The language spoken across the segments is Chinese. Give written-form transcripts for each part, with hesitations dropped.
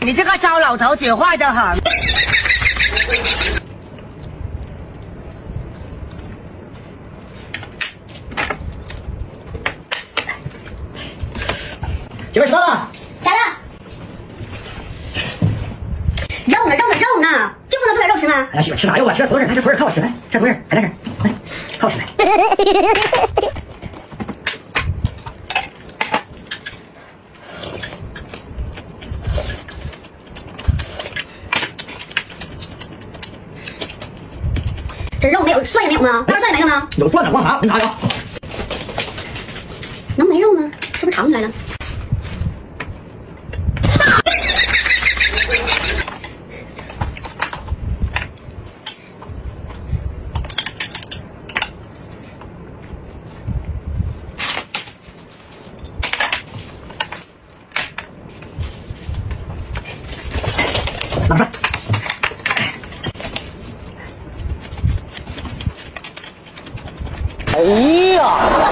你这个糟老头子坏得很。 媳妇儿吃饭了？ 来了。肉呢？就不能做点肉吃吗？ 哎，媳妇儿吃啥肉啊？吃点土豆丝，来吃土豆丝，靠我吃来，吃土豆丝，来在这儿，来，靠我吃来。 这肉没有，蒜也没有吗？大肉蒜也没了吗？ 有蒜的，忘啥？你拿着。 能没肉吗？是不是尝出来了？ 拿出来。哎呀！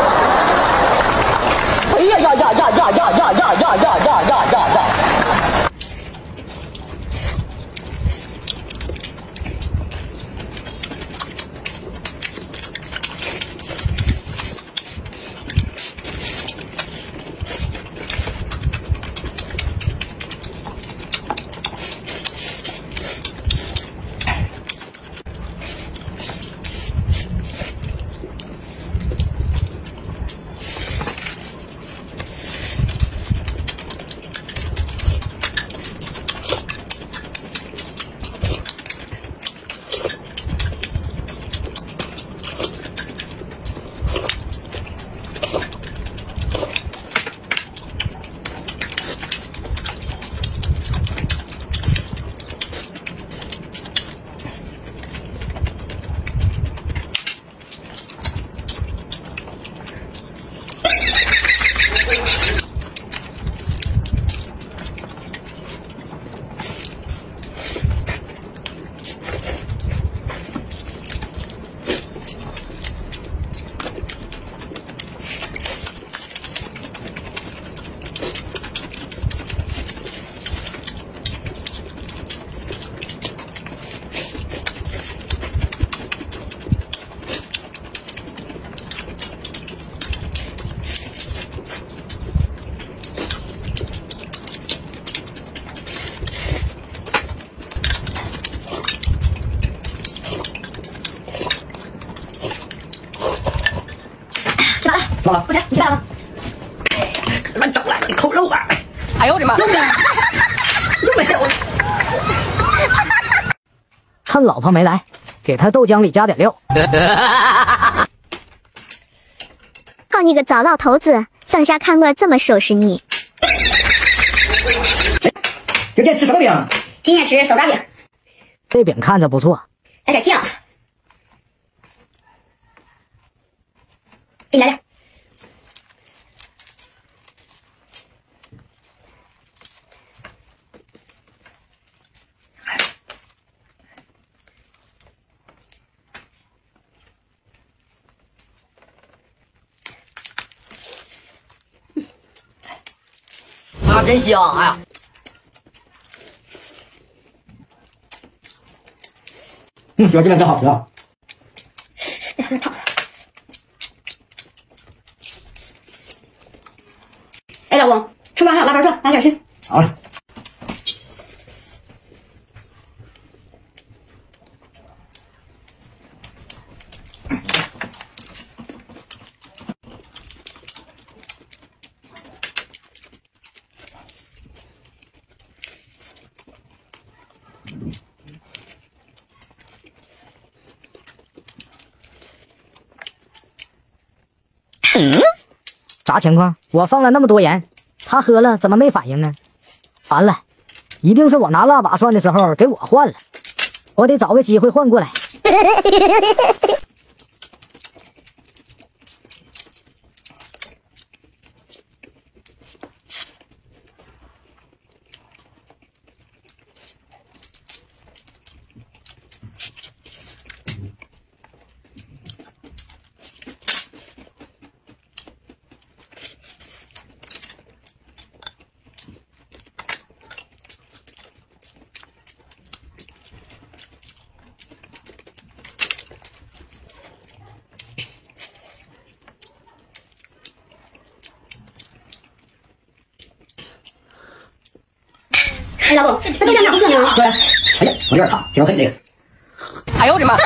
哎呀呀呀呀呀呀呀呀呀呀呀呀呀！ 好了，不吃，你吃饭了吗？ 乱整了，你抠肉吧！ 哎呦我的妈！ 又没有。 趁老婆没来，给她豆浆里加点料。 好你个糟老头子，等下看我怎么收拾你！ 今天吃什么饼？ 今天吃手抓饼， 这饼看着不错， 来点酱，给你来点。 啊，真香！哎呀，媳妇，这边真好吃啊！ 这还烫。哎，老公，厨房上有腊八蒜，拿点去。 好嘞。 啥情况？我放了那么多盐，他喝了怎么没反应呢？完了，一定是我拿腊八蒜的时候给我换了，我得找个机会换过来。 哎，老公，那都两秒不可能。 对，哎呀，我有点烫，挺疼这个。 哎呦我的妈！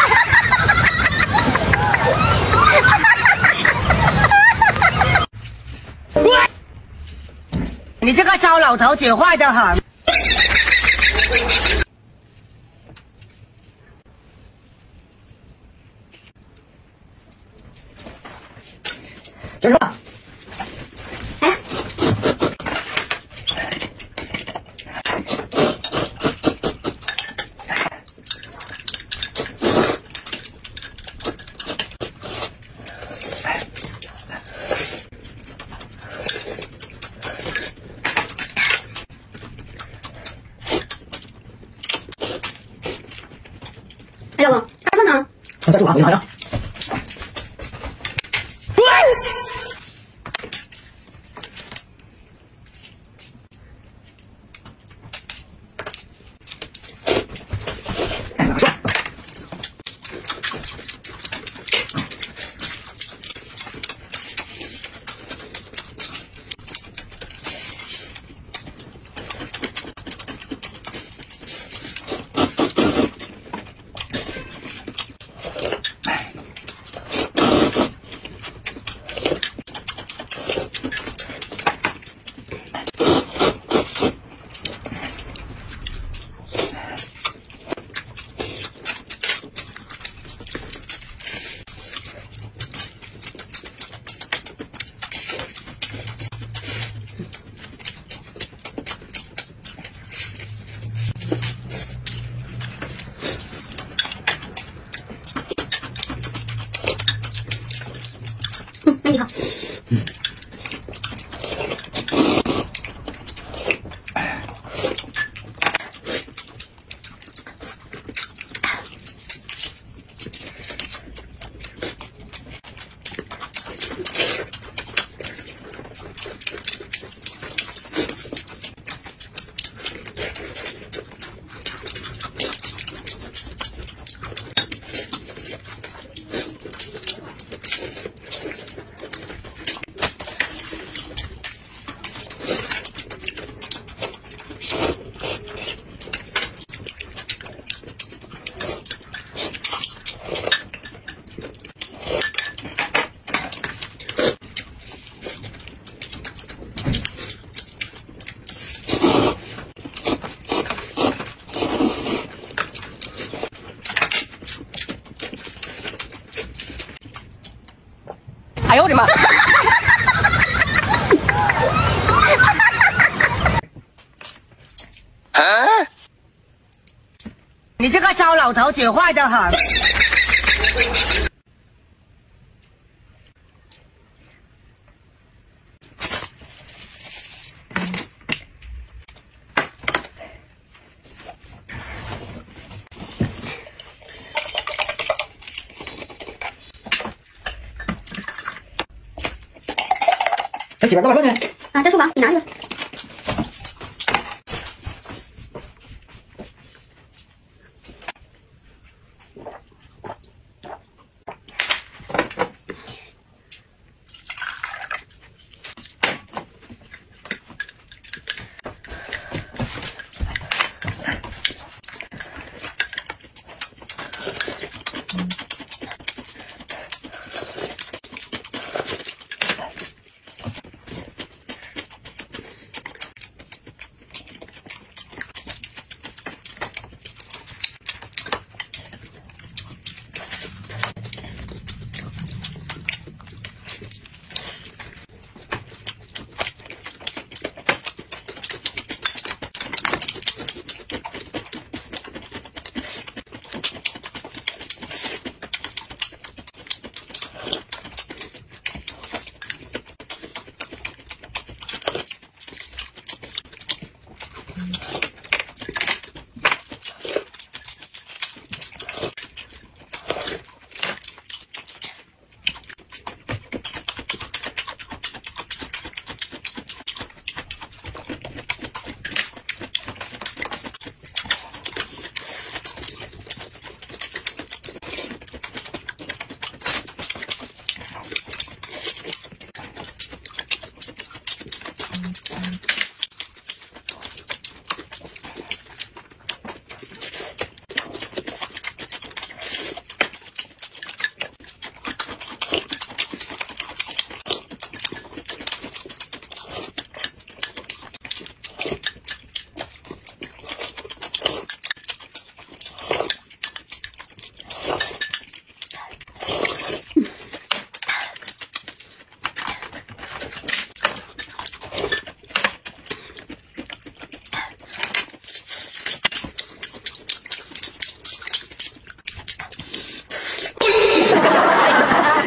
你这个糟老头子坏得很。 这是吧？ 哎，老公，二凤呢？ 再住吧，我给你拿上。 那你好。 哎呦我的妈！你这个糟老头子坏得很。 这媳妇多少份呢？ 啊，在厨房，你拿一个。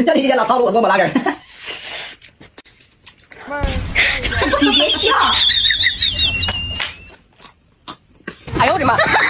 要你今天老套路，我给我拉根。 你别笑。 哎呦我的妈！